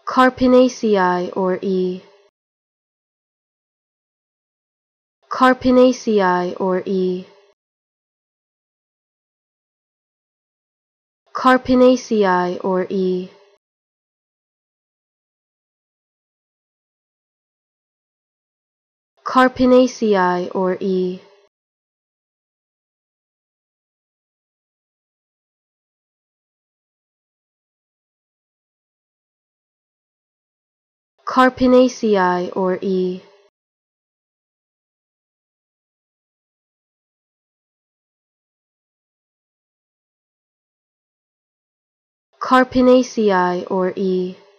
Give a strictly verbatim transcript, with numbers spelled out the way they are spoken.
Carpinaceae or E. Carpinaceae or E. Carpinaceae or E. Carpinaceae or E. Carpinaceae or E. Carpinaceae or E.